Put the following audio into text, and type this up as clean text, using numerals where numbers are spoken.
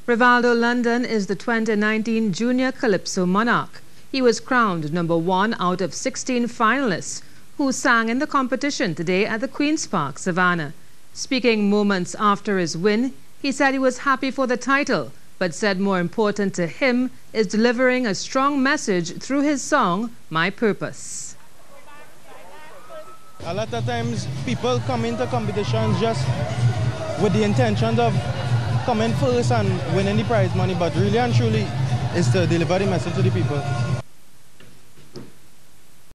Rivaldo London is the 2019 Junior Calypso Monarch. He was crowned #1 out of 16 finalists who sang in the competition today at the Queen's Park, Savannah. Speaking moments after his win, he said he was happy for the title, but said more important to him is delivering a strong message through his song, My Purpose. A lot of times people come into competitions just with the intention of coming first and winning the prize money, but really and truly is to deliver the message to the people.